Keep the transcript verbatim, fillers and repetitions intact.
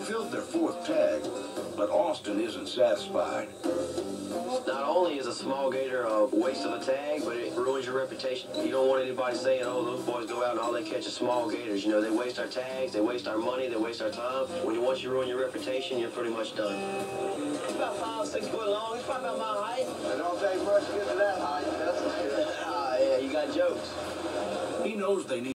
filled their fourth tag, but Austin isn't satisfied. Not only is a small gator a waste of a tag, but it ruins your reputation. You don't want anybody saying, oh, those boys go out and all they catch is small gators. You know, they waste our tags, they waste our money, they waste our time. When you once you ruin your reputation, you're pretty much done. He's about five, six foot long. He's probably about my height. It don't take much to get to that height. That's Ah, yeah, you got jokes. He knows they need